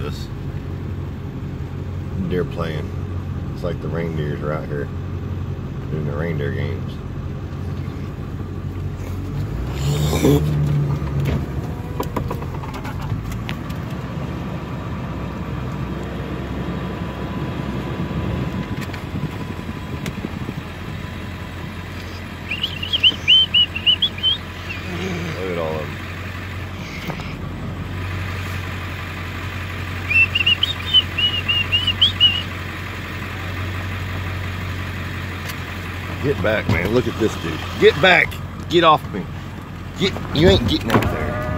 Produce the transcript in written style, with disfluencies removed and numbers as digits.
this. Deer playing. It's like the reindeers are out here doing the reindeer games. Look at all of them. Get back, man. Look at this dude. Get back. Get off me. You ain't getting out there.